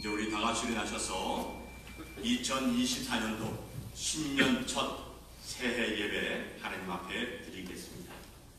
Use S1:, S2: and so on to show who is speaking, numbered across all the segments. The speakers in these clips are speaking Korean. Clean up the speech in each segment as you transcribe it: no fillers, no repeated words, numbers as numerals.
S1: 이제 우리 다 같이 일어나셔서 2024년도 신년 첫 새해 예배 하나님 앞에 드리겠습니다.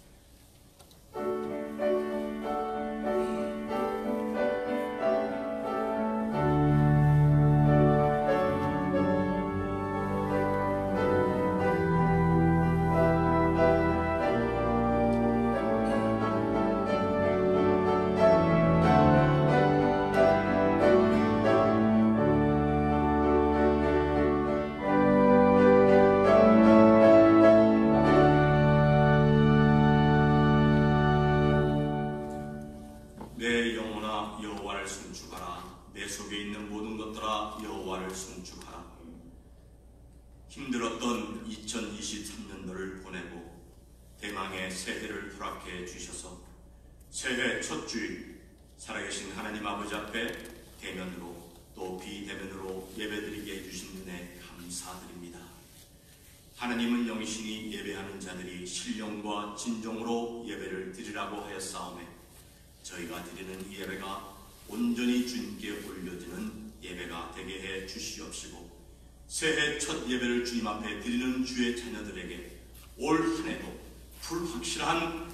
S1: 내 영혼아 여호와를 송축하라. 내 속에 있는 모든 것들아 여호와를 송축하라. 힘들었던 2023년도를 보내고 대망의 새해를 허락해 주셔서 새해 첫 주일 살아계신 하나님 아버지 앞에 대면으로 또 비대면으로 예배드리게 해주신 은혜 감사드립니다. 하나님은 영신이 예배하는 자들이 신령과 진정으로 예배를 드리라고 하였사오매 저희가 드리는 이 예배가 온전히 주님께 올려지는 예배가 되게 해 주시옵시고 새해 첫 예배를 주님 앞에 드리는 주의 자녀들에게 올 한 해도 불확실한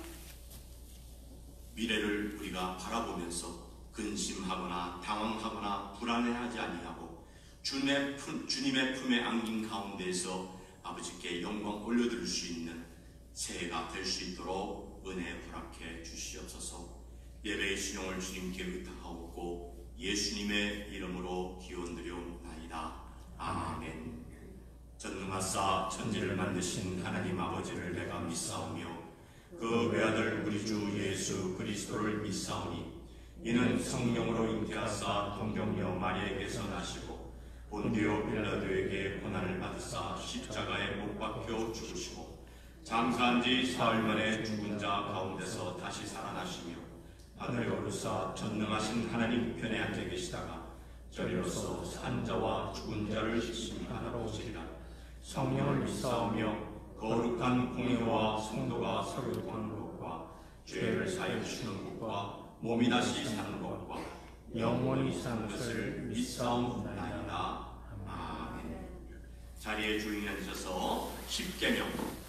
S1: 미래를 우리가 바라보면서 근심하거나 당황하거나 불안해하지 아니하고 주님의 품에 안긴 가운데에서 아버지께 영광 올려드릴 수 있는 새해가 될 수 있도록 은혜 허락해 주시옵소서. 예배의 수용을 주님께 의탁하옵고 예수님의 이름으로 기원드려옵나이다. 아멘. 전능하사 천지를 만드신 하나님 아버지를 내가 믿사오며 그 외아들 우리 주 예수 그리스도를 믿사오니 이는 성령으로 잉태하사 동정녀 마리아에게서 나시고 본디오 빌라도에게 고난을 받으사 십자가에 못 박혀 죽으시고 장사한 지 사흘 만에 죽은 자 가운데서 다시 살아나시며 하늘에 오르사 전능하신 하나님 편에 앉아 계시다가 저리로서 산 자와 죽은 자를 심판하러 오시리라. 성령을 믿사오며 거룩한 공의와 성도가 서로 돕는 것과 죄를 사하여 주시는 것과 몸이 다시 사는 것과 영원히 사는 것을 믿사옵나이다. 아멘. 자리에 조용히 앉으셔서 십계명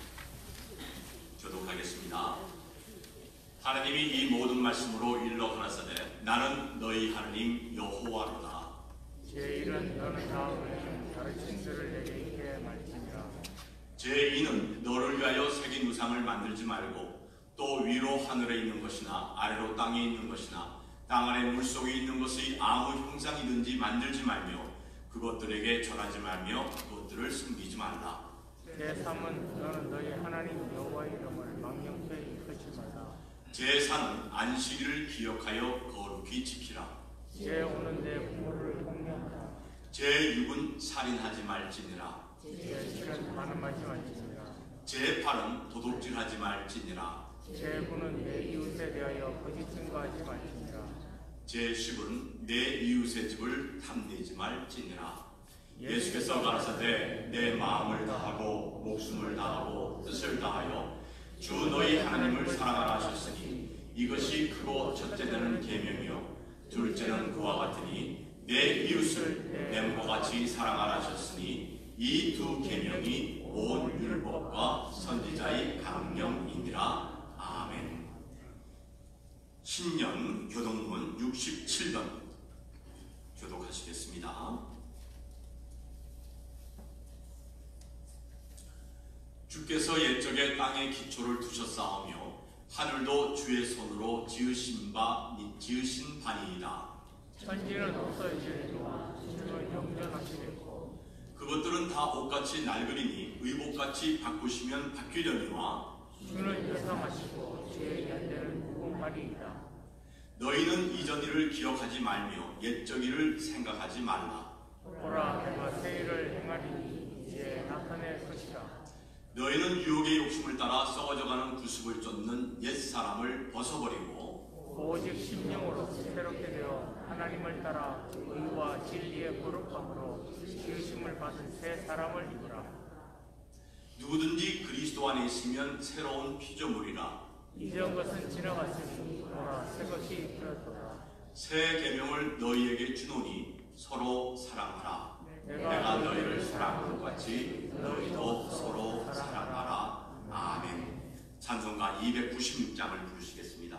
S1: 교독하겠습니다. 하나님이 이 모든 말씀으로 일러 가라사대 나는 너희 하나님 여호와로다. 제1은 너는 다음에 가르친 들을 내게 있게 말지니라. 제2는 너를 위하여 새긴 우상을 만들지 말고 또 위로 하늘에 있는 것이나 아래로 땅에 있는 것이나 땅 아래 물속에 있는 것의 아무 형상이든지 만들지 말며 그것들에게 절하지 말며 그것들을 숨기지 말라. 제3은 너는 너희 하나님 여호와의 이름을 망령되이 하지 말라. 제4는 안식일을 기억하여 거룩히 지키라. 제5는 내 부모를 공경하라. 제6은 살인하지 말지니라. 제7은 간음하지 말지니라. 제8은 도둑질하지 말지니라. 제9는 내 이웃에 대하여 거짓 증거하지 말지니라. 제10은 내 이웃의 집을 탐내지 말지니라. 예수께서 가라사대 내 마음을 다하고 목숨을 다하고 뜻을 다하여 주 너희 하나님을 사랑하라 하셨으니 이것이 크고 첫째 되는 계명이요 둘째는 그와 같으니 내 이웃을 내 몸과 같이 사랑하라 하셨으니 이 두 계명이 온 율법과 선지자의 강령이니라. 아멘. 신년 교독문 67번 교독하시겠습니다. 주께서 옛적에 땅에 기초를 두셨사오며 하늘도 주의 손으로 지으신 바니이다. 천지는 없어지리라. 주는 영전하시겠고 그것들은 다 옷같이 낡으리니 의복같이 바꾸시면 바뀌려니와 주는 여상하시고 주의 연대는 무궁하리이다. 너희는 이전 일을 기억하지 말며 옛적 일을 생각하지 말라. 보라 내가 새 일을 행하리니 이제 나타낼 것이라. 너희는 유혹의 욕심을 따라 썩어져가는 구습을 쫓는 옛사람을 벗어버리고 오직 심령으로 새롭게 되어 하나님을 따라 의와 진리의 거룩함으로 지으심을 받은 새 사람을 입으라. 누구든지 그리스도 안에 있으면 새로운 피조물이라. 이전 것은 지나갔으니 보라 새 것이 되었도다. 새 계명을 너희에게 주노니 서로 사랑하라. 내가 너희를 사랑한 것 같이 너희도 서로 사랑하라. 아멘. 찬송가 296장을 부르시겠습니다.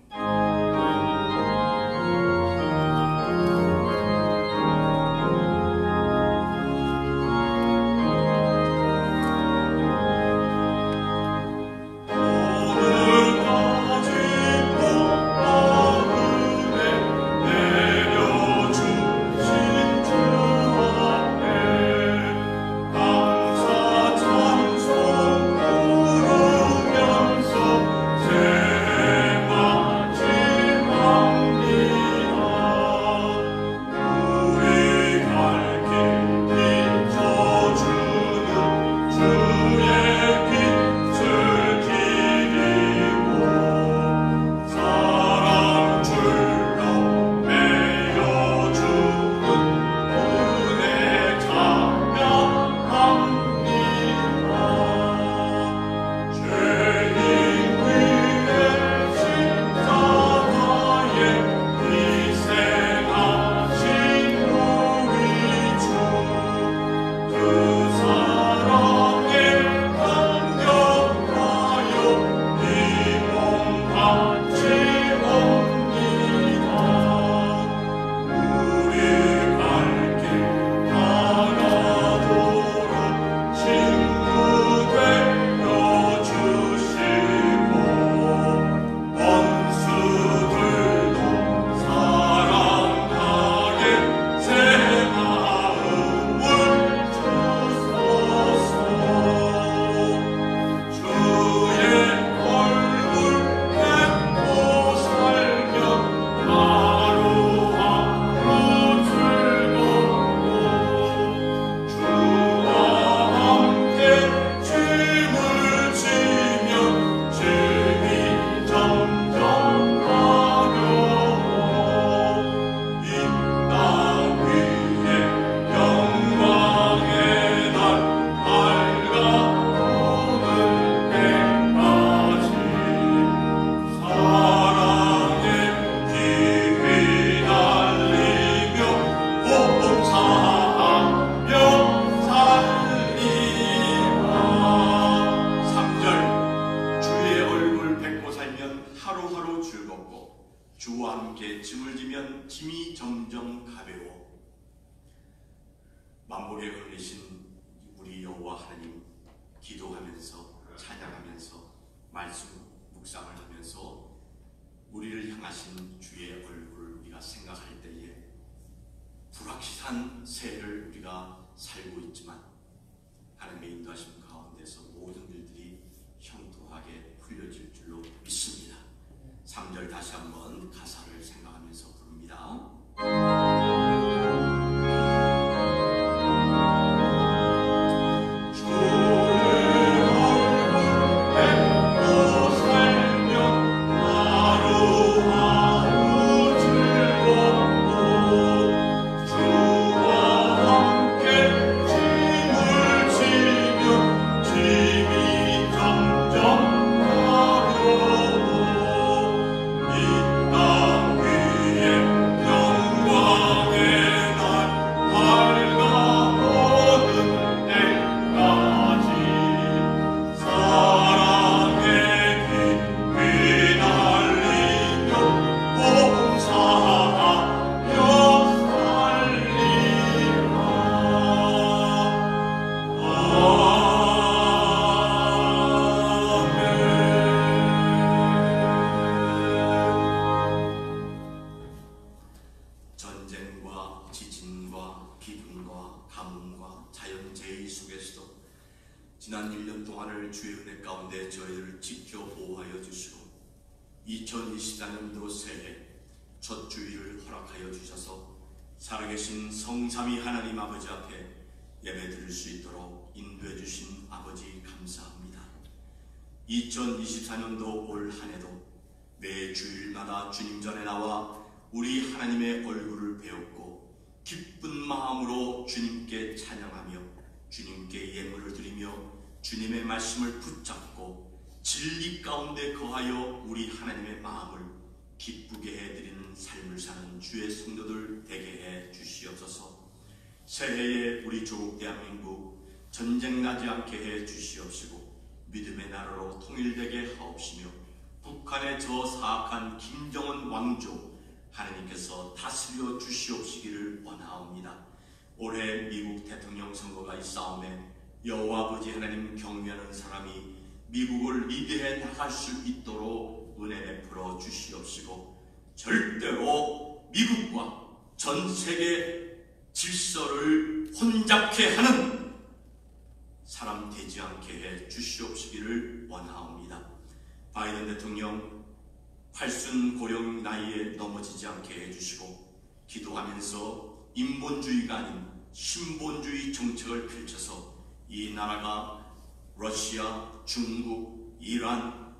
S1: 만복에 걸리신 우리 여호와 하나님 기도하면서 찬양하면서 말씀 묵상을 하면서 우리를 향하신 주의 얼굴을 우리가 생각할 때에 불확실한 새해를 우리가 살고 있지만 하나님의 인도하심 가운데서 모든 일들이 형통하게 풀려질 줄로 믿습니다. 3절 다시 한번 가사를 생각하면서 부릅니다. 지난 1년 동안을 주의 은혜 가운데 저희를 지켜 보호하여 주시고 2024년도 새해 첫 주일을 허락하여 주셔서 살아계신 성삼위 하나님 아버지 앞에 예배드릴 수 있도록 인도해 주신 아버지 감사합니다. 2024년도 올 한해도 매 주일마다 주님 전에 나와 우리 하나님의 얼굴을 배웠고 기쁜 마음으로 주님께 찬양하며 주님께 예물을 드리며 주님의 말씀을 붙잡고 진리 가운데 거하여 우리 하나님의 마음을 기쁘게 해드리는 삶을 사는 사는 주의 성도들 되게 해 주시옵소서. 새해에 우리 조국 대한민국 전쟁 나지 않게 해 주시옵시고 믿음의 나라로 통일되게 하옵시며 북한의 저 사악한 김정은 왕조 하나님께서 다스려 주시옵시기를 원하옵니다. 올해 미국 대통령 선거가 있사오매 여호와 아버지 하나님 경외하는 사람이 미국을 리드해 나갈 수 있도록 은혜 베풀어 주시옵시고 절대로 미국과 전 세계 질서를 혼잡케 하는 사람 되지 않게 해 주시옵시기를 원하옵니다. 바이든 대통령 팔순 고령 나이에 넘어지지 않게 해주시고 기도하면서 인본주의가 아닌 신본주의 정책을 펼쳐서 이 나라가 러시아, 중국, 이란,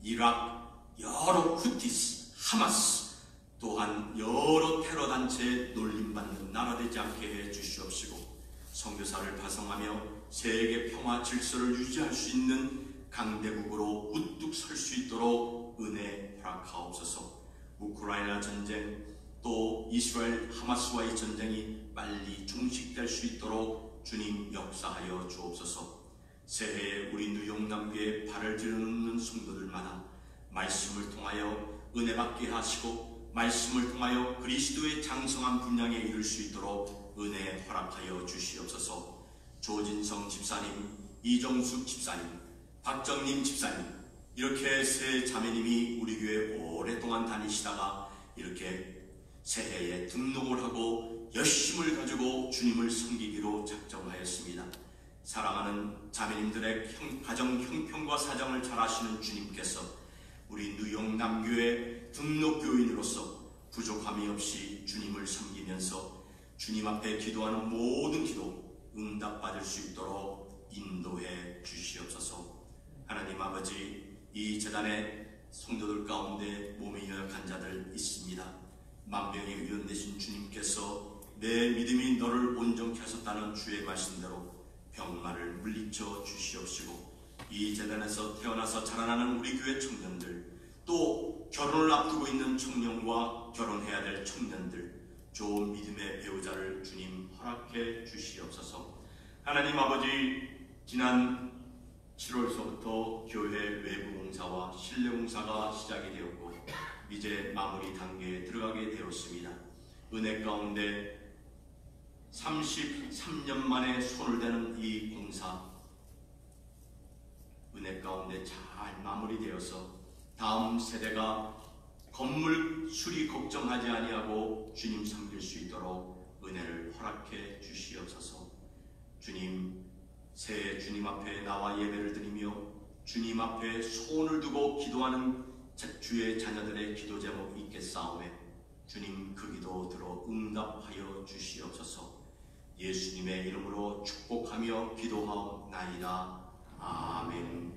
S1: 이락, 여러 후티스, 하마스 또한 여러 테러 단체에 놀림받는 나라 되지 않게 해 주시옵시고 선교사를 파송하며 세계 평화 질서를 유지할 수 있는 강대국으로 우뚝 설 수 있도록 은혜 허락하옵소서. 우크라이나 전쟁 또 이스라엘 하마스와의 전쟁이 빨리 종식될 수 있도록 주님 역사하여 주옵소서. 새해에 우리 뉴욕 남교에 발을 들여놓는 성도들마다 말씀을 통하여 은혜 받게 하시고 말씀을 통하여 그리스도의 장성한 분량에 이를 수 있도록 은혜 허락하여 주시옵소서. 조진성 집사님, 이정숙 집사님, 박정림 집사님 이렇게 세 자매님이 우리 교회 오랫동안 다니시다가 이렇게 새해에 등록을 하고 열심을 가지고 주님을 섬기기로 작정하였습니다. 사랑하는 자매님들의 가정 형편과 사정을 잘 아시는 주님께서 우리 뉴욕 남교회 등록교인으로서 부족함이 없이 주님을 섬기면서 주님 앞에 기도하는 모든 기도 응답받을 수 있도록 인도해 주시옵소서. 하나님 아버지, 이 재단의 성도들 가운데 몸이 연약한 자들 있습니다. 만병의 의원 되신 주님께서 내 믿음이 너를 온전케 하셨다는 주의 말씀대로 병마를 물리쳐 주시옵시고 이 재단에서 태어나서 자라나는 우리 교회 청년들 또 결혼을 앞두고 있는 청년과 결혼해야 될 청년들 좋은 믿음의 배우자를 주님 허락해 주시옵소서. 하나님 아버지, 지난 7월서부터 교회 외부 공사와 실내 공사가 시작이 되었고 이제 마무리 단계에 들어가게 되었습니다. 은혜 가운데 33년 만에 손을 대는 이 공사 은혜 가운데 잘 마무리되어서 다음 세대가 건물 수리 걱정하지 아니하고 주님 섬길 수 있도록 은혜를 허락해 주시옵소서. 주님, 새해 주님 앞에 나와 예배를 드리며 주님 앞에 소원을 두고 기도하는 주의 자녀들의 기도 제목 있겠사오매 주님 그 기도 들어 응답하여 주시옵소서. 예수님의 이름으로 축복하며 기도하옵나이다. 아멘.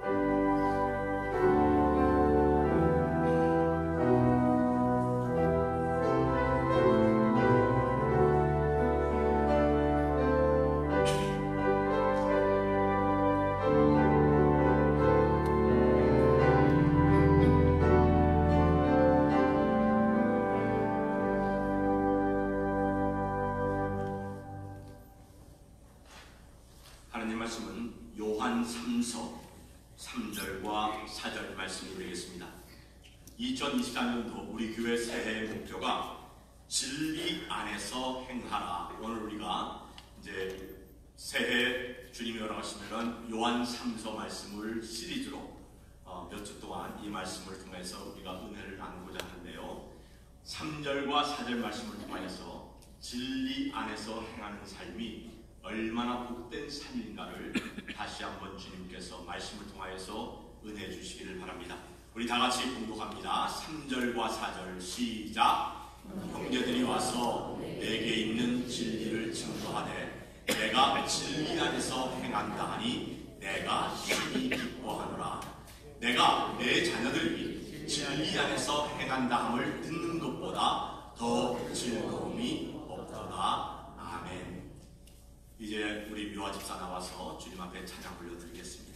S1: 하나님 말씀은 요한 3서 3절과 4절 말씀을 드리겠습니다. 2024년도 우리 교회 새해 목표가 진리 안에서 행하라. 오늘 우리가 이제 새해 주님이 허락하시면 요한 3서 말씀을 시리즈로 몇 주 동안 이 말씀을 통해서 우리가 은혜를 나누고자 하는데요. 3절과 4절 말씀을 통하여서 진리 안에서 행하는 삶이 얼마나 복된 삶인가를 다시 한번 주님께서 말씀을 통하여서 은혜 주시기를 바랍니다. 우리 다 같이 공독합니다. 3절과 4절 시작. 형제들이 와서 내게 있는 진리를 증거하되 내가 진리 안에서 행한다 하니 내가 심히 기뻐하노라. 내가 내 자녀들이 진리 안에서 행한다 함을 듣는 것보다 더 즐거움이 없도다. 아멘. 이제 우리 묘아 집사 나와서 주님 앞에 찬양 올려드리겠습니다.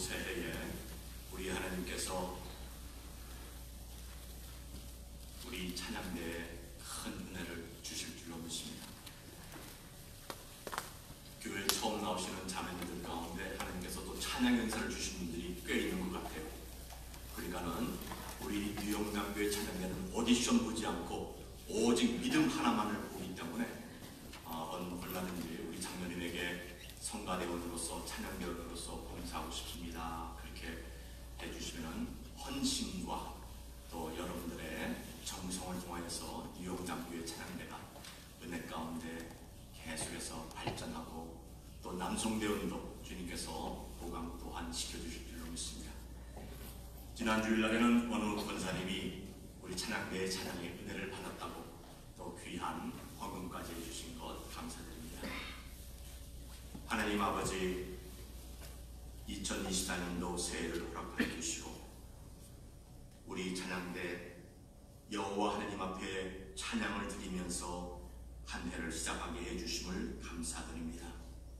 S1: 새해에 우리 하나님께서 우리 찬양대에 큰 은혜를 주실 줄로 믿습니다. 교회에 처음 나오시는 자매님들 가운데 하나님께서 또 찬양 연사를 주신 분들이 꽤 있는 것 같아요. 그러니까는 우리 뉴욕남교회 찬양대는 오디션 보지 않고 오직 믿음 하나만을 보기 때문에 얼마든지 우리 장로님에게 성가대원으로서 찬양대원으로서 봉사하고 싶습니다. 그렇게 해주시면 헌신과 또 여러분들의 정성을 통하여서 뉴욕남교회 찬양대가 은혜 가운데 계속해서 발전하고 또 남성대원도 주님께서 보강 또한 시켜주실 줄로 믿습니다. 지난 주일날에는 어느 권사님이 우리 찬양대의 찬양의 은혜를 받았다고 또 귀한 헌금까지 해주신 것 감사드립니다. 하나님 아버지, 2024년도 새해를 허락하여 주시고 우리 찬양대 여호와 하나님 앞에 찬양을 드리면서 한 해를 시작하게 해주심을 감사드립니다.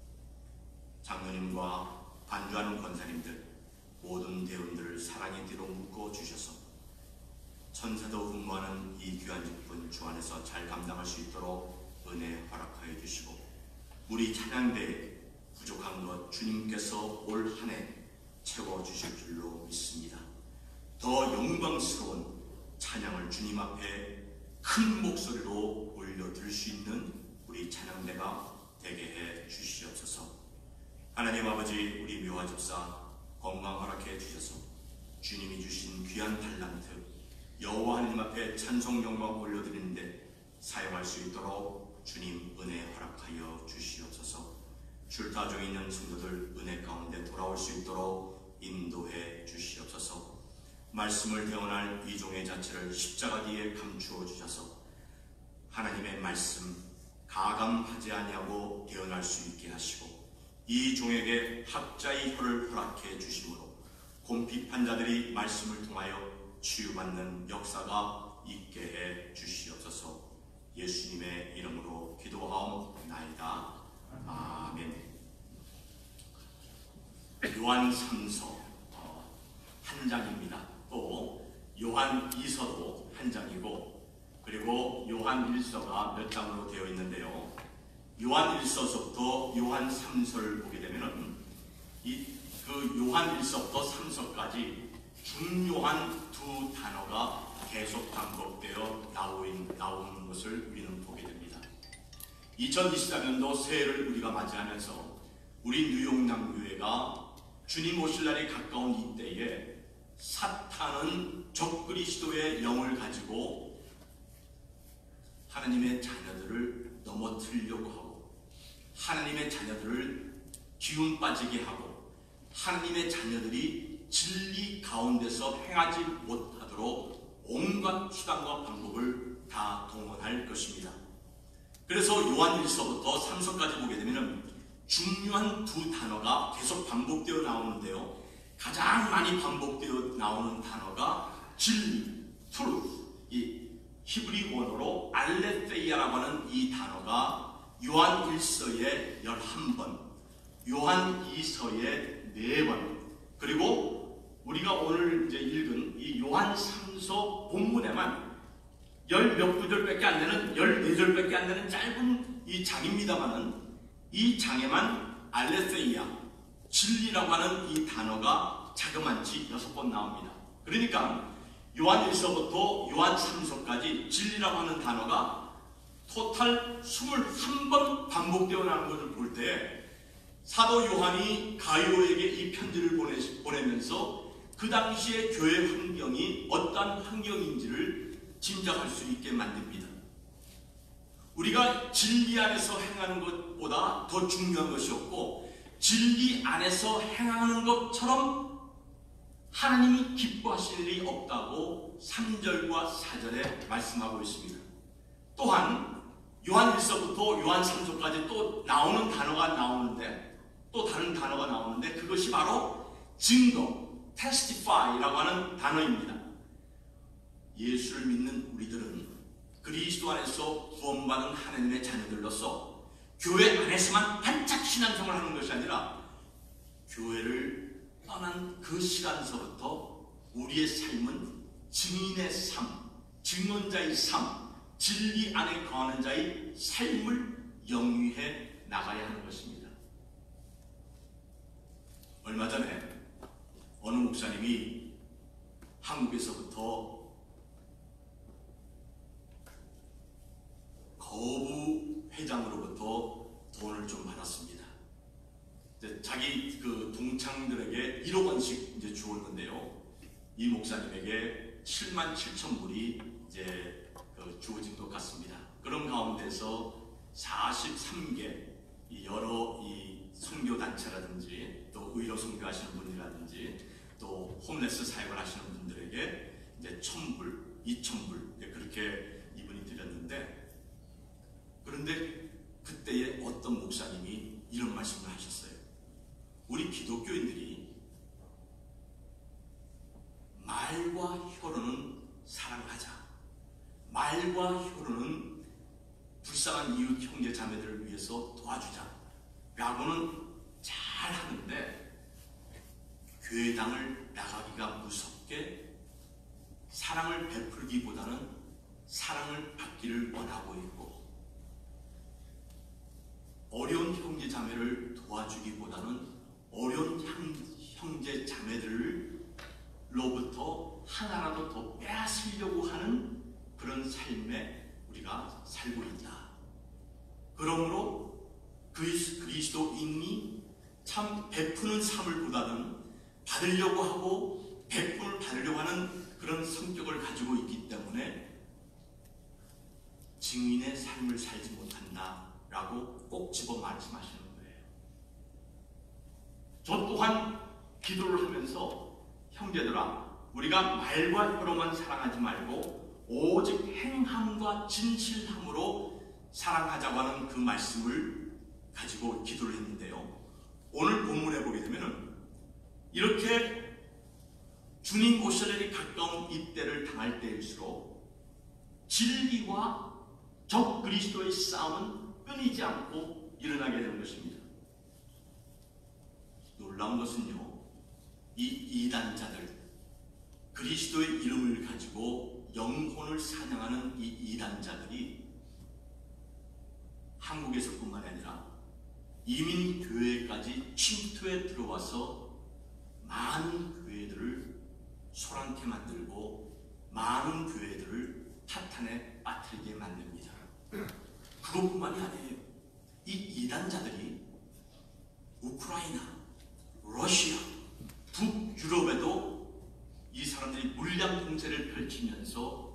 S1: 장로님과 반주하는 권사님들 모든 대원들을 사랑의 뒤로 묶어주셔서 천사도 근무하는 이 귀한 직분 주 안에서 잘 감당할 수 있도록 은혜 허락하여 주시고 우리 찬양대에 부족한 것 주님께서 올 한 해 채워주실 줄로 믿습니다. 더 영광스러운 찬양을 주님 앞에 큰 목소리로 올려드릴 수 있는 우리 찬양대가 되게 해 주시옵소서. 하나님 아버지, 우리 묘화 집사 건강 허락해 주셔서 주님이 주신 귀한 달란트 여호와 하나님 앞에 찬송 영광 올려드리는데 사용할 수 있도록 주님 은혜 허락하여 주시옵소서. 출타 중에 있는 성도들 은혜 가운데 돌아올 수 있도록 인도해 주시옵소서. 말씀을 대언할 이 종의 자체를 십자가 뒤에 감추어 주셔서 하나님의 말씀 가감하지 아니하고 대언할 수 있게 하시고 이 종에게 학자의 혀를 허락해 주심으로 곰핍한 자들이 말씀을 통하여 치유받는 역사가 있게 해 주시옵소서. 예수님의 이름으로 기도하옵나이다. 아멘. 요한 3서 한 장입니다. 또 요한 2서도 한 장이고 그리고 요한 1서가 몇 장으로 되어 있는데요. 요한 1서부터 요한 3서를 보게 되면은 그 요한 1서부터 3서까지 중요한 두 단어가 계속 반복되어 나오는 것을 우리는 보게 됩니다. 2024년도 새해를 우리가 맞이하면서 우리 뉴욕남교회가 주님 오실 날이 가까운 이때에 사탄은 적그리스도의 영을 가지고 하나님의 자녀들을 넘어뜨리려고 하고 하나님의 자녀들을 기운 빠지게 하고 하나님의 자녀들이 진리 가운데서 행하지 못하도록 온갖 수단과 방법을 다 동원할 것입니다. 그래서 요한 1서부터 3서까지 보게 되면 중요한 두 단어가 계속 반복되어 나오는데요. 가장 많이 반복되어 나오는 단어가 진리, truth, 이 히브리 원어로 알레테이아라고 하는 이 단어가 요한 1서에 11번, 요한 2서에 4번, 그리고 우리가 오늘 이제 읽은 이 요한 3서 본문에만 10몇 구절밖에 안 되는 14절밖에 안 되는 짧은 이 장입니다만은 이 장에만 알레세이아, 진리라고 하는 이 단어가 자그만치 6번 나옵니다. 그러니까 요한 1서부터 요한 3서까지 진리라고 하는 단어가 토탈 21번 반복되어 나오는 것을 볼 때 사도 요한이 가이오에게 이 편지를 보내면서 그 당시의 교회 환경이 어떠한 환경인지를 짐작할 수 있게 만듭니다. 우리가 진리 안에서 행하는 것보다 더 중요한 것이 없고 진리 안에서 행하는 것처럼 하나님이 기뻐하실 일이 없다고 3절과 4절에 말씀하고 있습니다. 또한 요한 1서부터 요한 3서까지 또 나오는 단어가 나오는데 또 다른 단어가 나오는데 그것이 바로 증거, testify라고 하는 단어입니다. 예수를 믿는 우리들은 그리스도 안에서 구원받은 하나님의 자녀들로서 교회 안에서만 반짝 신앙생활을 하는 것이 아니라 교회를 떠난 그 시간서부터 우리의 삶은 증인의 삶, 증언자의 삶, 진리 안에 거하는 자의 삶을 영위해 나가야 하는 것입니다. 얼마 전에 어느 목사님이 한국에서부터 거부 회장으로부터 돈을 좀 받았습니다. 자기 그 동창들에게 1억 원씩 이제 주었는데요. 이 목사님에게 7만 7천 불이 이제 주어진 것 같습니다. 그런 가운데서 43개 여러 이 선교 단체라든지 또 의료 선교하시는 분이라든지 또 홈레스 사역을 하시는 분들에게 이제 1,000불, 2,000불 그렇게 이분이 드렸는데, 그런데 그때에 어떤 목사님이 이런 말씀을 하셨어요. 우리 기독교인들이 말과 혀로는 사랑하자, 말과 혀로는 불쌍한 이웃 형제 자매들을 위해서 도와주자 라고는 잘 하는데, 교회당을 나가기가 무섭게 사랑을 베풀기보다는 사랑을 받기를 원하고 있고, 어려운 형제 자매를 도와주기보다는 어려운 형제 자매들로부터 하나라도 더 빼앗으려고 하는 그런 삶에 우리가 살고 있다. 그러므로 그리스도인이 참 베푸는 삶을 보다는 받으려고 하고 베품을 받으려고 하는 그런 성격을 가지고 있기 때문에 증인의 삶을 살지 못한다라고 꼭 집어 말씀하시는 거예요. 저 또한 기도를 하면서 형제들아, 우리가 말과 혀로만 사랑하지 말고 오직 행함과 진실함으로 사랑하자고 하는 그 말씀을 가지고 기도를 했는데요. 오늘 본문에 보게 되면은 이렇게 주님 오셔내리 가까운 이때를 당할 때일수록 진리와 적 그리스도의 싸움은 끊이지 않고 일어나게 되는 것입니다. 놀라운 것은요, 이 이단자들, 그리스도의 이름을 가지고 영혼을 사냥하는 이 이단자들이 한국에서뿐만 아니라 이민 교회까지 침투해 들어와서 많은 교회들을 소란케 만들고 많은 교회들을 파탄에 빠뜨리게 만듭니다. 그것뿐만이 아니에요. 이 이단자들이 우크라이나, 러시아, 북유럽에도 이 사람들이 물량 공세를 펼치면서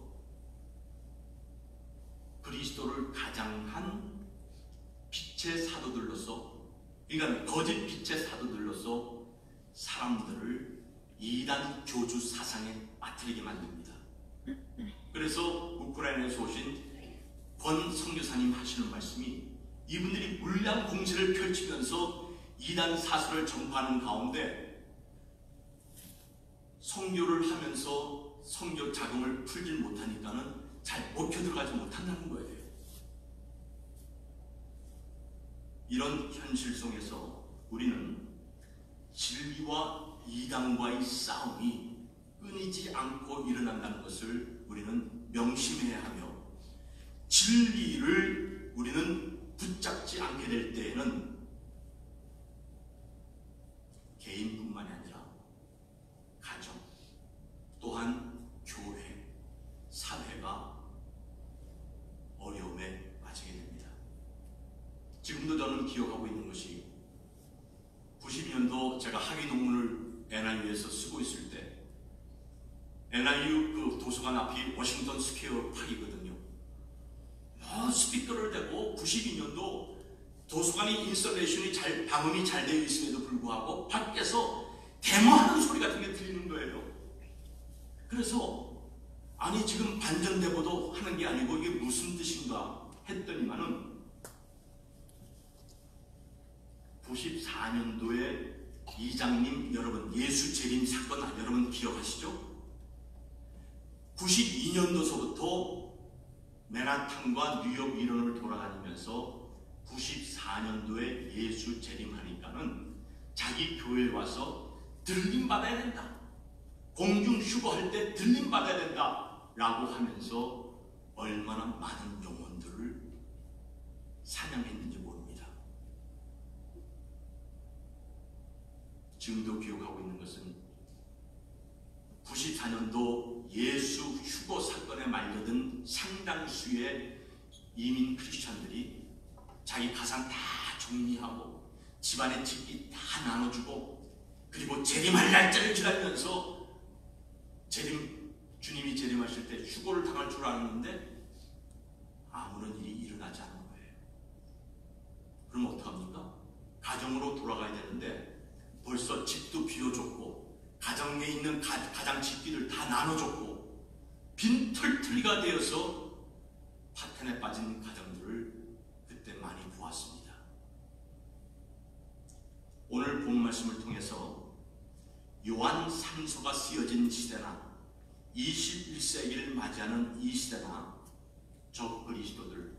S1: 그리스도를 가장한 빛의 사도들로서, 그러니까 거짓 빛의 사도들로서 사람들을 이단 교주 사상에 빠뜨리게 만듭니다. 그래서 우크라이나에서 오신 권 선교사님 하시는 말씀이, 이분들이 물량 공세를 펼치면서 이단 사설을 전파하는 가운데 선교를 하면서 선교 자금을 풀지 못하니까는 잘 먹혀 들어가지 못한다는 거예요. 이런 현실 속에서 우리는 진리와 이단과의 싸움이 끊이지 않고 일어난다는 것을 우리는 명심해야 하며, 진리를 우리는 붙잡지 않게 될 때에는 개인뿐만이 아니라 가정, 또한 교회, 사회가 어려움에 빠지게 됩니다. 지금도 저는 기억하고 있는 것이 92년도 제가 학위 논문을 NIU에서 쓰고 있을 때, NIU 그 도서관 앞이 워싱턴 스퀘어 파이거든요. 스피커를 대고 92년도 도서관의 인스톨레이션이 방음이 잘 되어 있음에도 불구하고 밖에서 데모하는 소리 같은 게 들리는 거예요. 그래서 아니 지금 반전대보도 하는 게 아니고 이게 무슨 뜻인가 했더니만은 94년도에 이장님 여러분 예수 재림 사건 여러분 기억하시죠? 92년도서부터 맨하탄과 뉴욕 이론을 돌아다니면서 94년도에 예수 재림하니까는 자기 교회에 와서 들림받아야 된다. 공중 휴거할 때 들림받아야 된다 라고 하면서 얼마나 많은 영혼들을 사냥했는지 모릅니다. 지금도 기억하고 있는 것은 94년도 예수 휴거 사건에 말려든 상당수의 이민 크리스찬들이 자기 가상 다 정리하고 집안의 집기 다 나눠주고 그리고 재림할 날짜를 기다리면서 주님이 재림하실 때 휴거를 당할 줄 알았는데 아무런 일이 일어나지 않은 거예요. 그럼 어떡합니까? 가정으로 돌아가야 되는데 벌써 집도 비워줬고 가정에 있는 가장 집기들 다 나눠줬고 빈털터리가 되어서 파탄에 빠진 가정들을 그때 많이 보았습니다. 오늘 본 말씀을 통해서 요한 3서가 쓰여진 시대나 21세기를 맞이하는 이 시대나 저 그리스도들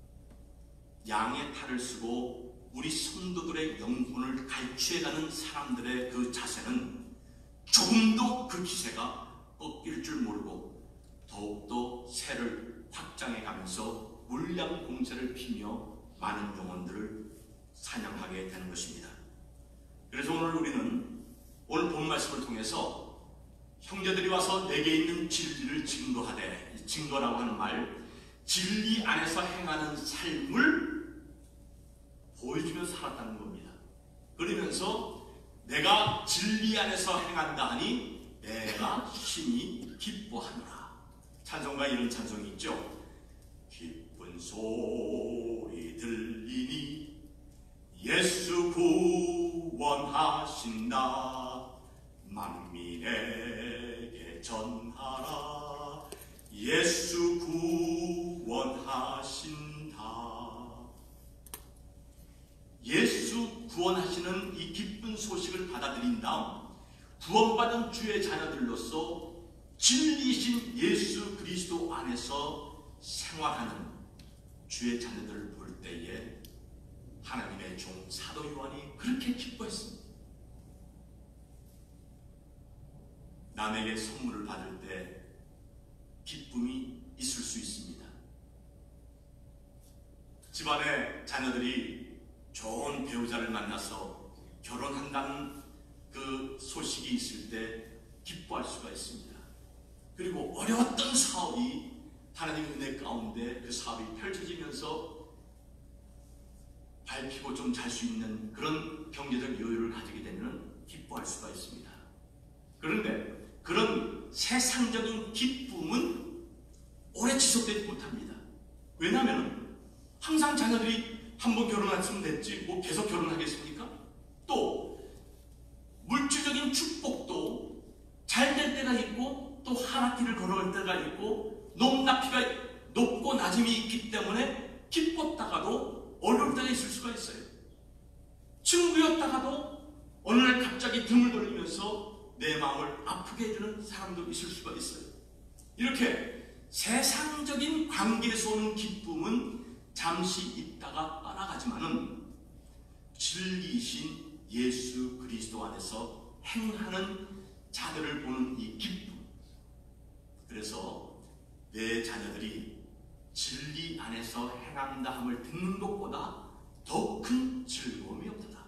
S1: 양의 탈을 쓰고 우리 성도들의 영혼을 갈취해가는 사람들의 그 자세는 조금도 그 기세가 꺾일 줄 모르고 더욱더 세를 확장해가면서 물량 공세를 피며 많은 영혼들을 사냥하게 되는 것입니다. 그래서 오늘 우리는 오늘 본 말씀을 통해서 형제들이 와서 내게 있는 진리를 증거하되, 증거라고 하는 말, 진리 안에서 행하는 삶을 보여주면서 살았다는 겁니다. 그러면서 내가 진리 안에서 행한다 하니 내가 심히 기뻐하노라. 찬송가에 이런 찬송이 있죠. 기쁜 소리 들리니 예수 구원하신다. 만민에게 전하라. 예수 구원하신다. 예수 구원하시는 이 기쁜 소식을 받아들인 다음 구원받은 주의 자녀들로서 진리이신 예수 그리스도 안에서 생활하는 주의 자녀들을 볼 때에 하나님의 종 사도 요한이 그렇게 기뻐했습니다. 남에게 선물을 받을 때 기쁨이 있을 수 있습니다. 집안의 자녀들이 좋은 배우자를 만나서 결혼한다는 그 소식이 있을 때 기뻐할 수가 있습니다. 그리고 어려웠던 사업이 하나님의 은혜 가운데 그 사업이 펼쳐지면서 밟히고 좀 잘 수 있는 그런 경제적 여유를 가지게 되면 기뻐할 수가 있습니다. 그런데 그런 세상적인 기쁨은 오래 지속되지 못합니다. 왜냐하면 항상 자녀들이 한번 결혼했으면 됐지 뭐 계속 결혼하겠습니까? 또 물질적인 축복도 잘 될 때가 있고 또 하락길을 걸어갈 때가 있고 높고 낮음이 있기 때문에 기뻤다가도 어려울 때가 있을 수가 있어요. 친구였다가도 어느 날 갑자기 등을 돌리면서 내 마음을 아프게 해주는 사람도 있을 수가 있어요. 이렇게 세상적인 관계에서 오는 기쁨은 잠시 있다가 떠나가지만은 진리이신 예수 그리스도 안에서 행하는 자들을 보는 이 기쁨, 그래서 내 자녀들이 진리 안에서 행한다 함을 듣는 것보다 더 큰 즐거움이 없다.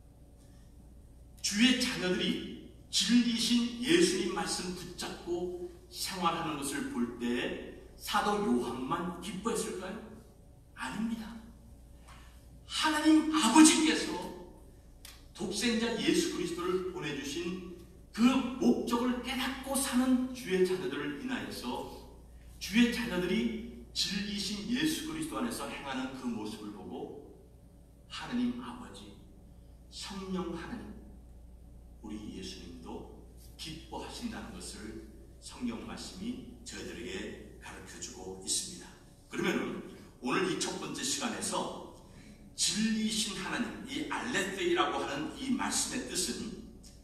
S1: 주의 자녀들이 진리이신 예수님 말씀 붙잡고 생활하는 것을 볼 때 사도 요한만 기뻐했을까요? 아닙니다. 하나님 아버지께서 독생자 예수 그리스도를 보내주신 그 목적을 깨닫고 사는 주의 자녀들을 인하여서 주의 자녀들이 진리이신 예수 그리스도 안에서 행하는 그 모습을 보고 하나님 아버지, 성령 하나님, 우리 예수님도 기뻐하신다는 것을 성경 말씀이 저희들에게 가르쳐주고 있습니다. 그러면 오늘 이 첫 번째 시간에서 진리이신 하나님, 이 알레the이라고 하는 이 말씀의 뜻은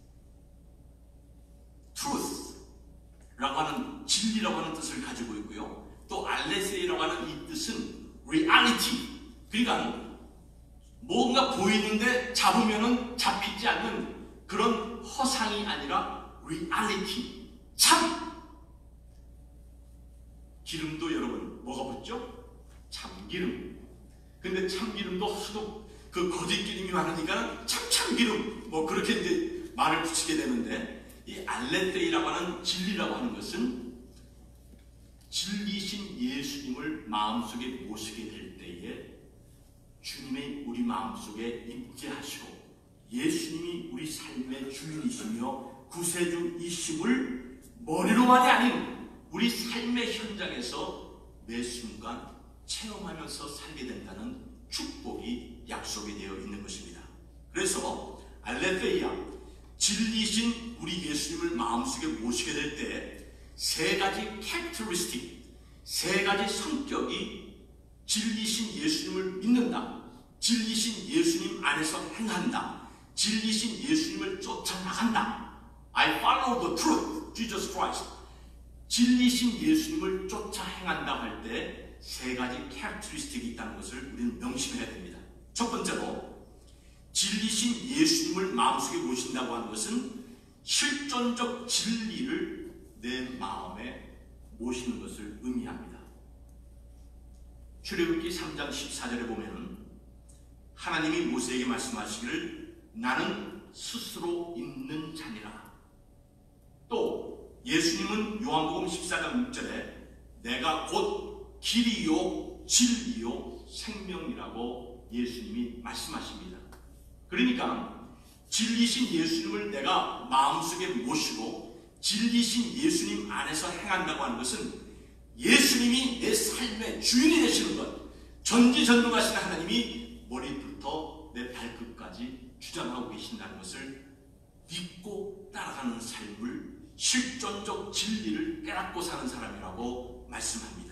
S1: truth라고 하는 진리라고 하는 뜻을 가지고 있고요. 또 알레the이라고 하는 이 뜻은 reality, 그러니까 뭔가 보이는데 잡으면은 잡히지 않는 그런 허상이 아니라 리얼리티, 참. 기름도 여러분 뭐가 붙죠? 참기름. 근데 참기름도 하도 그 거짓 기름이 많으니까 참기름 뭐 그렇게 이제 말을 붙이게 되는데, 이 알레테이라고 하는 진리라고 하는 것은 진리신 예수님을 마음속에 모시게 될 때에 주님의 우리 마음속에 임재하시고 예수님이 우리 삶의 주인이시며 구세주이심을 머리로만이 아닌 우리 삶의 현장에서 매 순간 체험하면서 살게 된다는 축복이 약속이 되어 있는 것입니다. 그래서 알레테이아, 진리신 우리 예수님을 마음속에 모시게 될 때 세 가지 캐릭터리스틱, 세 가지 성격이 진리신 예수님을 믿는다, 진리신 예수님 안에서 행한다, 진리신 예수님을 쫓아나간다. I follow the truth, Jesus Christ. 진리신 예수님을 쫓아 행한다 할 때 세 가지 캐릭터리스틱이 있다는 것을 우리는 명심해야 됩니다. 첫 번째로, 진리신 예수님을 마음속에 모신다고 하는 것은 실존적 진리를 내 마음에 모시는 것을 의미합니다. 출애굽기 3장 14절에 보면 하나님이 모세에게 말씀하시기를 나는 스스로 있는 자니라. 또 예수님은 요한복음 14장 6절에 내가 곧 길이요 진리요 생명이라고 예수님이 말씀하십니다. 그러니까 진리신 예수님을 내가 마음속에 모시고 진리신 예수님 안에서 행한다고 하는 것은 예수님이 내 삶의 주인이 되시는 것, 전지전능하신 하나님이 머리부터 내 발끝까지 주장하고 계신다는 것을 믿고 따라가는 삶을, 실존적 진리를 깨닫고 사는 사람이라고 말씀합니다.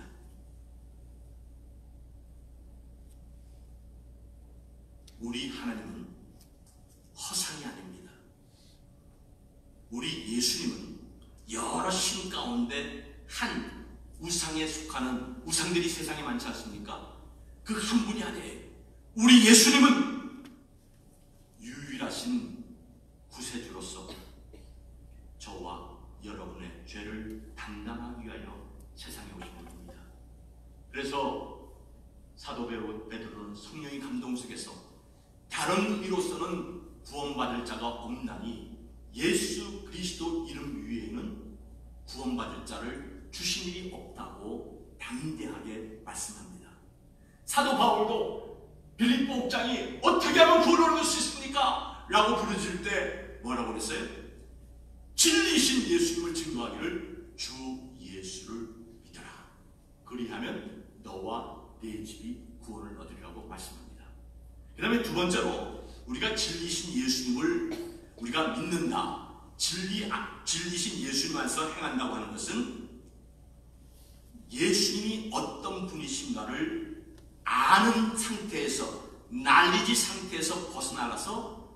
S1: 우리 하나님은 허상이 아닙니다. 우리 예수님은 여러 신 가운데 한 우상에 속하는, 우상들이 세상에 많지 않습니까? 그 한 분이 아니에요. 우리 예수님은 유일하신 구세주로서 저와 여러분의 죄를 담당하기 위하여 세상에 오신 분입니다. 그래서 사도 베드로는 성령의 감동 속에서 다른 의미로서는 구원받을 자가 없나니 예수 그리스도 이름 위에는 구원받을 자를 주신 일이 없다고 담대하게 말씀합니다. 사도 바울도 빌립보 옥장이 어떻게 하면 구원을 얻을 수 있습니까? 라고 부르짖을 때 뭐라고 그랬어요? 진리신 예수님을 증거하기를 주 예수를 믿어라. 그리하면 너와 네 집이 구원을 얻으리라고 말씀합니다. 그 다음에 두 번째로, 우리가 진리신 예수님을 우리가 믿는다, 진리신 예수님 안에서 행한다고 하는 것은 예수님이 어떤 분이신가를 아는 상태에서, 날리지 상태에서 벗어나서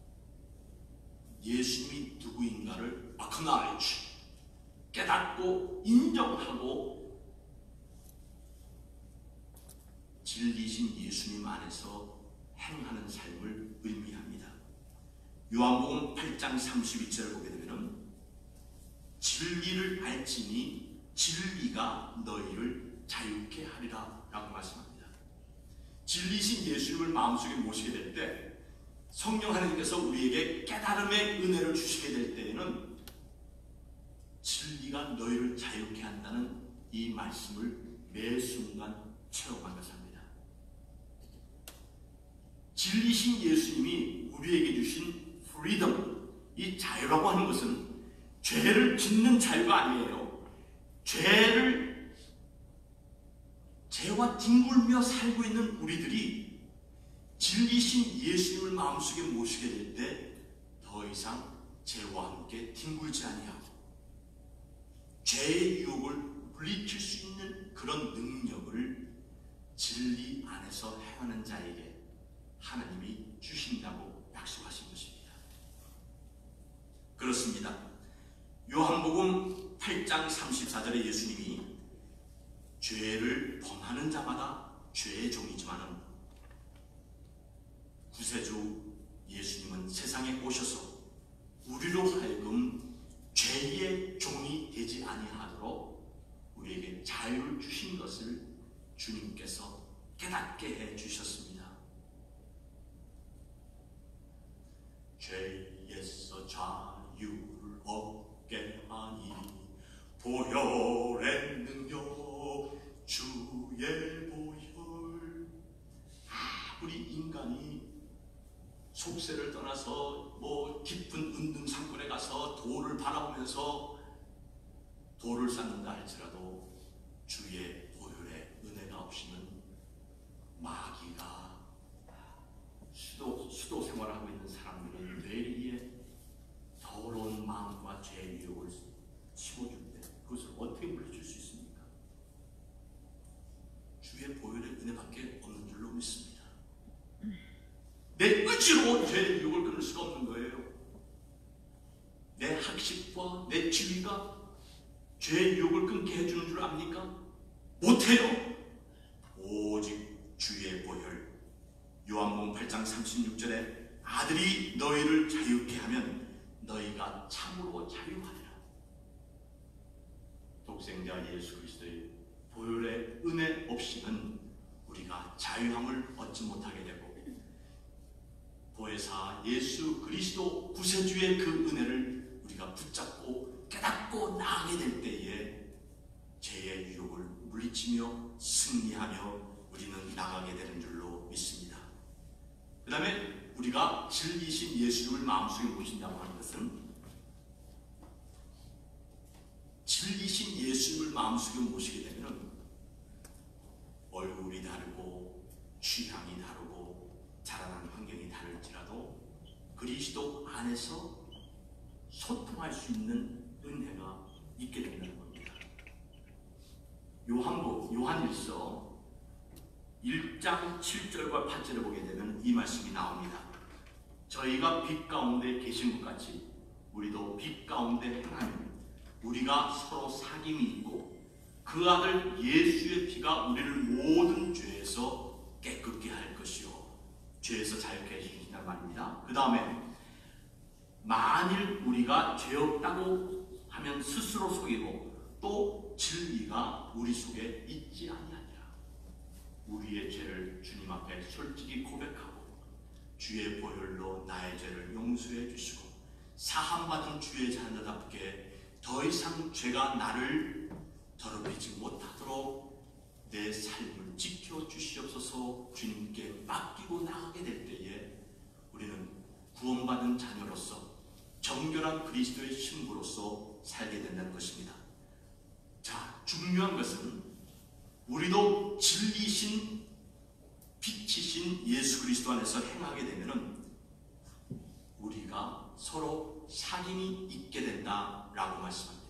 S1: 예수님이 누구인가를 acknowledge, 깨닫고 인정하고 진리신 예수님 안에서 행하는 삶을 의미합니다. 요한복음 8장 32절을 보게 되면 진리를 알지니 진리가 너희를 자유케 하리라 라고 말씀합니다. 진리신 예수님을 마음속에 모시게 될 때 성령 하나님께서 우리에게 깨달음의 은혜를 주시게 될 때에는 진리가 너희를 자유케 한다는 이 말씀을 매 순간 체험하면서 합니다. 진리신 예수님이 우리에게 주신 프리덤, 이 자유라고 하는 것은 죄를 짓는 자유가 아니에요. 죄와 뒹굴며 살고 있는 우리들이 진리신 예수님을 마음속에 모시게 될 때 더 이상 죄와 함께 뒹굴지 아니하고 죄의 유혹을 물리칠 수 있는 그런 능력을 진리 안에서 행하는 자에게 하나님이 주신다고 약속하신 것입니다. 그렇습니다. 요한복음 8장 34절에 예수님이 죄를 범하는 자마다 죄의 종이지만은 구세주 예수님은 세상에 오셔서 우리로 하여금 죄의 종이 되지 아니하도록 우리에게 자유를 주신 것을 주님께서 깨닫게 해 주셨습니다. 죄에서 자유를 얻게 하니 보혈의 능력 주의 보혈. 우리 인간이 속세를 떠나서 깊은 운등산골에 가서 돌을 바라보면서 돌을 쌓는다 할지라도 주의 보혈의 은혜가 없이는 마귀가 수도 생활하고 있는 사람들은 뇌리에 더러운 마음과 죄의 유혹을 심어주는데 그것을 어떻게 물리칠 수 있습니까? 주의 보혈의 은혜밖에 없는 줄로 믿습니다. 내 의지로 죄의 유혹을 끊을 수가 없는 거예요. 내 학식과 내 지위가 죄의 유혹을 끊게 해주는 줄 압니까? 못해요. 오직 주의 보혈. 요한복음 8장 36절에 아들이 너희를 자유케 하면 너희가 참으로 자유하리라. 독생자 예수 그리스도의 보혈의 은혜 없이는 우리가 자유함을 얻지 못하게 되고 보혜사 예수 그리스도 구세주의 그 은혜를 우리가 붙잡고 깨닫고 나아가게 될 때에 죄의 유혹을 물리치며 승리하며 우리는 나가게 되는 줄로 믿습니다. 그 다음에 우리가 진리이신 예수를 마음속에 모신다고 하는 것은 진리이신 예수를 마음속에 모시게 되면 얼굴이 다르고 취향이 다르고 자라난 환경이 다를지라도 그리스도 안에서 소통할 수 있는 은혜가 있게 된다는 겁니다. 요한일서 1장 7절과 8절을 보게 되면 이 말씀이 나옵니다. 저희가 빛 가운데 계신 것 같이 우리도 빛 가운데 행하면 우리가 서로 사귐이 있고 그 아들 예수의 피가 우리를 모든 죄에서 깨끗게 할 것이요 죄에서 자유케 해주신단 말입니다. 그 다음에 만일 우리가 죄 없다고 하면 스스로 속이고 또 진리가 우리 속에 있지 아니하니라. 우리의 죄를 주님 앞에 솔직히 고백하고 주의 보혈로 나의 죄를 용서해 주시고 사함받은 주의 자녀답게 더 이상 죄가 나를 더럽히지 못하도록 내 삶을 지켜주시옵소서 주님께 맡기고 나가게 될 때에 우리는 구원받은 자녀로서 정결한 그리스도의 신부로서 살게 된다는 것입니다. 자, 중요한 것은 우리도 진리이신 빛이신 예수 그리스도 안에서 행하게 되면은 우리가 서로 사귐이 있게 된다라고 말씀합니다.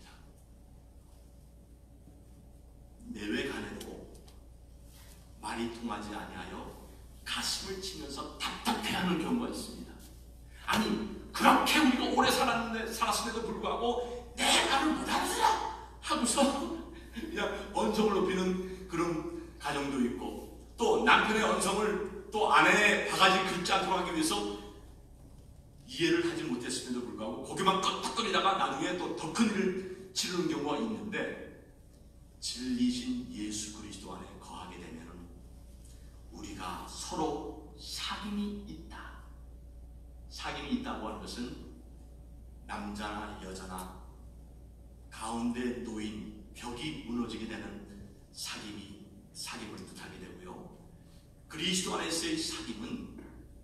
S1: 내외 간에도 말이 통하지 아니하여 가슴을 치면서 답답해하는 경우가 있습니다. 아니 그렇게 우리가 오래 살았음에도 불구하고 내 말을 못 알아들어 하고서 그냥 언성을 높이는 그런 가정도 있고 또 남편의 언성을 또 아내의 바가지 긁지 않도록 하기 위해서 이해를 하지 못했음에도 불구하고 고개만 끄덕거리다가 나중에 또 더 큰 일을 치르는 경우가 있는데 진리신 예수 그리스도 안에 거하게 되면 우리가 서로 사귐이 있다. 사귐이 있다고 하는 것은 남자나 여자나 가운데 놓인 벽이 무너지게 되는 사귐을 뜻하게 되고요. 그리스도 안에서의 사귐은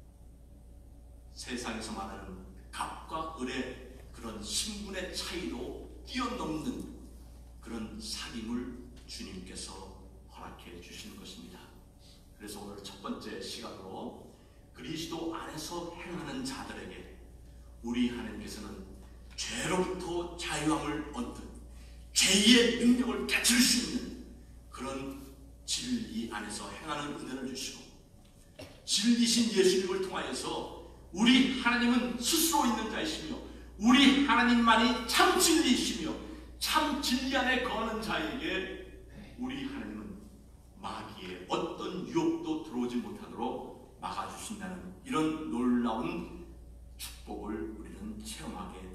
S1: 세상에서 말하는 갑과 을의 그런 신분의 차이도 뛰어넘는 그런 사귐을 주님께서 허락해 주시는 것입니다. 그래서 오늘 첫 번째 시간으로 그리스도 안에서 행하는 자들에게 우리 하나님께서는 죄로부터 자유함을 얻는 죄의 능력을 깨칠 수 있는 그런 진리 안에서 행하는 은혜를 주시고 진리신 예수님을 통하여서 우리 하나님은 스스로 있는 자이시며 우리 하나님만이 참 진리이시며 참 진리 안에 거하는 자에게 우리 하나님은 마귀의 어떤 유혹도 들어오지 못하도록 막아주신다는 이런 놀라운 축복을 우리는 체험하게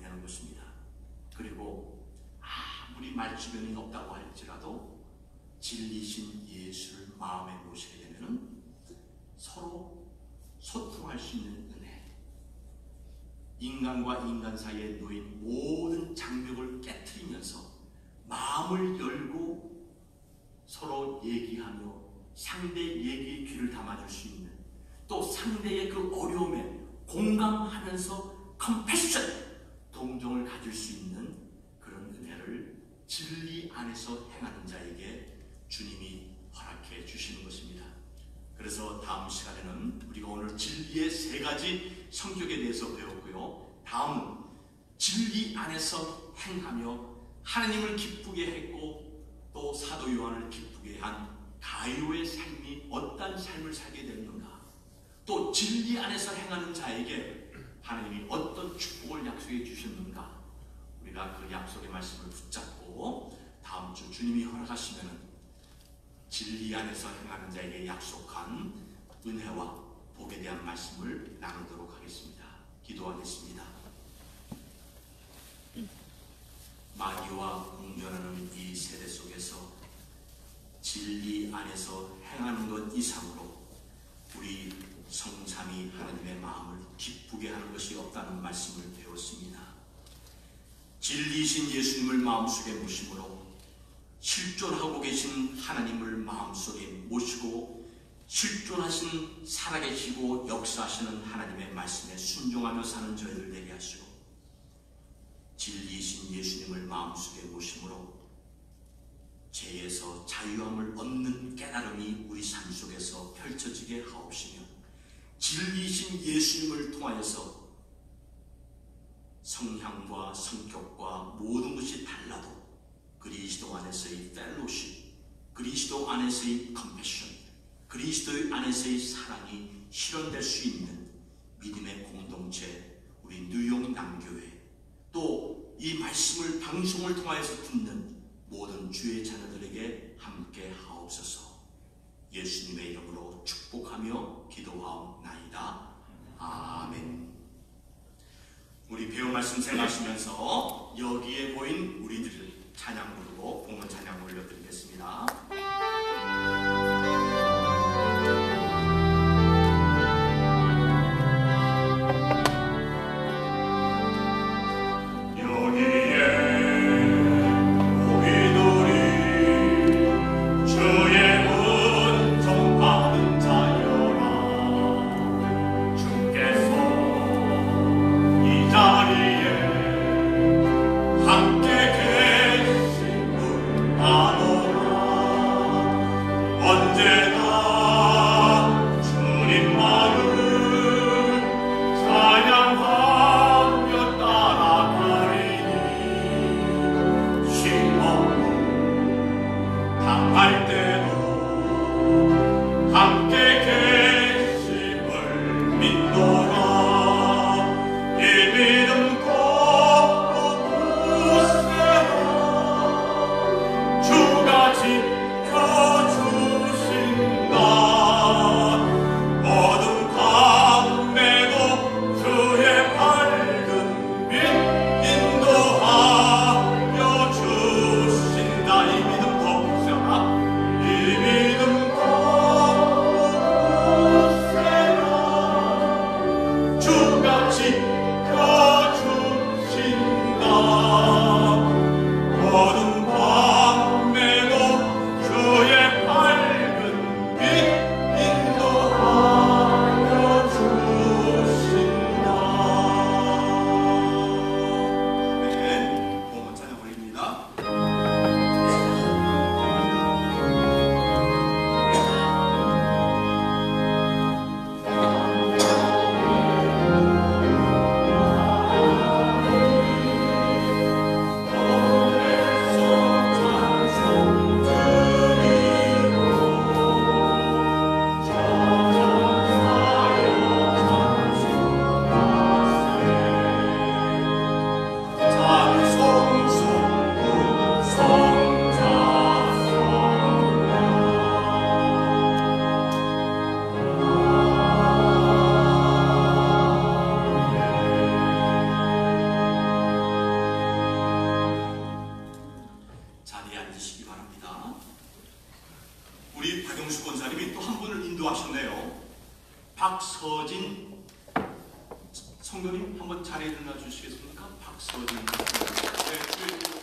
S1: 진리신 예수를 마음에 모시게 되면 서로 소통할 수 있는 은혜, 인간과 인간 사이에 놓인 모든 장벽을 깨트리면서 마음을 열고 서로 얘기하며 상대의 얘기에 귀를 담아줄 수 있는, 또 상대의 그 어려움에 공감하면서 컴패션, 동정을 가질 수 있는 그런 은혜를 진리 안에서 행하는 자에게 주님이 허락해 주시는 것입니다. 그래서 다음 시간에는 우리가 오늘 진리의 세 가지 성격에 대해서 배웠고요. 다음은 진리 안에서 행하며 하나님을 기쁘게 했고 또 사도 요한을 기쁘게 한 가룟의 삶이 어떤 삶을 살게 됐는가, 또 진리 안에서 행하는 자에게 하나님이 어떤 축복을 약속해 주셨는가, 우리가 그 약속의 말씀을 붙잡고 다음 주 주님이 허락하시면 진리 안에서 행하는 자에게 약속한 은혜와 복에 대한 말씀을 나누도록 하겠습니다. 기도하겠습니다. 마귀와 공존하는 이 세대 속에서 진리 안에서 행하는 것 이상으로 우리 성삼위 하나님의 마음을 기쁘게 하는 것이 없다는 말씀을 배웠습니다. 진리이신 예수님을 마음속에 모심으로 실존하고 계신 하나님을 마음속에 모시고 실존하신 살아계시고 역사하시는 하나님의 말씀에 순종하며 사는 저희들 되게 하시고, 진리이신 예수님을 마음속에 모심으로 죄에서 자유함을 얻는 깨달음이 우리 삶 속에서 펼쳐지게 하옵시며, 진리이신 예수님을 통하여서 성향과 성격과 모든 것이 달라도 그리스도 안에서의 펠로십, 그리스도 안에서의 컴패션, 그리스도 안에서의 사랑이 실현될 수 있는 믿음의 공동체, 우리 뉴욕 남교회, 또 이 말씀을 방송을 통하여서 듣는 모든 주의 자녀들에게 함께 하옵소서. 예수님의 이름으로 축복하며 기도하옵나이다. 아멘. 우리 배운 말씀 생각하시면서 여기에 보인 우리들 찬양 부르고 봉헌 찬양 올려드리겠습니다. 우리 박영수 권사님이 또 한 분을 인도하셨네요. 박서진 성도님 한번 자리에 일어나 주시겠습니까? 박서진. 네,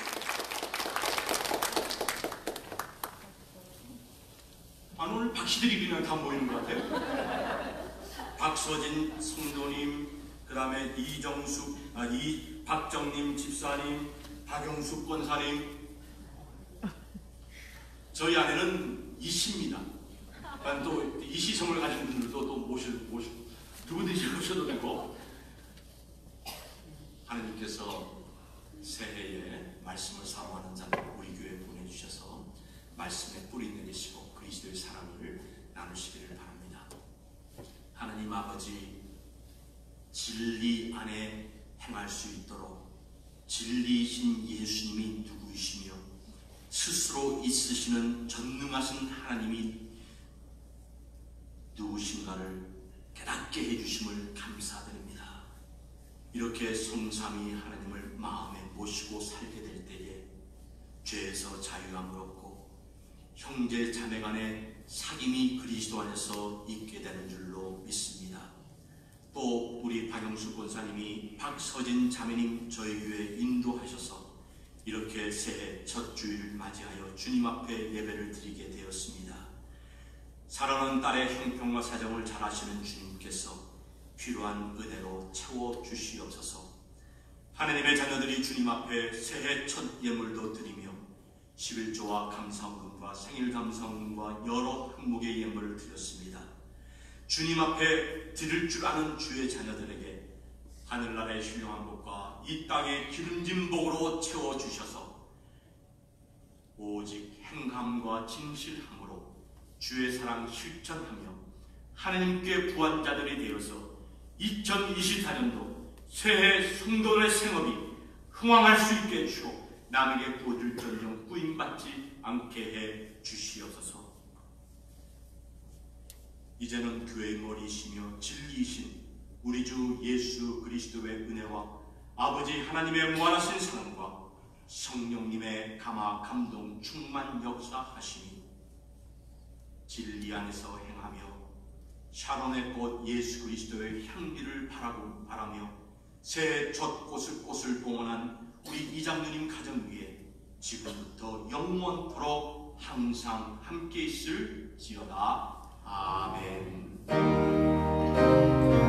S1: 오늘 박씨들이 그냥 다 모이는 것 같아요. 박서진 성도님, 그 다음에 박정님 집사님, 박영숙 권사님. 저희 안에는 이씨입니다. 또 이씨성을 가진 분들도 또 모시고 누구든지 오셔도 되고. 하나님께서 새해에 말씀을 사모하는 자들 우리 교회에 보내주셔서 말씀에 뿌리 내리시고 그리스도의 사랑을 나누시기를 바랍니다. 하나님 아버지, 진리 안에 행할 수 있도록 진리이신 예수님이 누구이시며 스스로 있으시는 전능하신 하나님이 누구신가를 깨닫게 해주심을 감사드립니다. 이렇게 성삼위 하나님을 마음에 모시고 살게 될 때에 죄에서 자유함을 얻고 형제 자매 간의 사귐이 그리스도 안에서 있게 되는 줄로 믿습니다. 또 우리 박영수 권사님이 박서진 자매님 저희 교회에 인도하셔서 이렇게 새해 첫 주일을 맞이하여 주님 앞에 예배를 드리게 되었습니다. 사랑하는 딸의 형편과 사정을 잘 아시는 주님께서 필요한 은혜로 채워주시옵소서. 하나님의 자녀들이 주님 앞에 새해 첫 예물도 드리며 11조와 감사원금과 생일 감사원금과 여러 항목의 예물을 드렸습니다. 주님 앞에 드릴 줄 아는 주의 자녀들에게 하늘나라의 신령한 복과 이 땅의 기름진 복으로 채워주셔서 오직 행함과 진실함으로 주의 사랑 실천하며 하나님께 부한 자들이 되어서 2024년도 새해 성도의 생업이 흥왕할 수 있게 해주시고 남에게 보여줄 전정 꾸임받지 않게 해 주시옵소서. 이제는 교회의 머리이시며 진리이신 우리 주 예수 그리스도의 은혜와 아버지 하나님의 무한하신 사랑과 성령님의 감화 감동 충만 역사하심이 진리 안에서 행하며 샤론의 꽃 예수 그리스도의 향기를 바라며 새해 첫 꽃을 봉헌한 우리 이장로님 가정 위에 지금부터 영원토록 항상 함께 있을지어다. 아멘.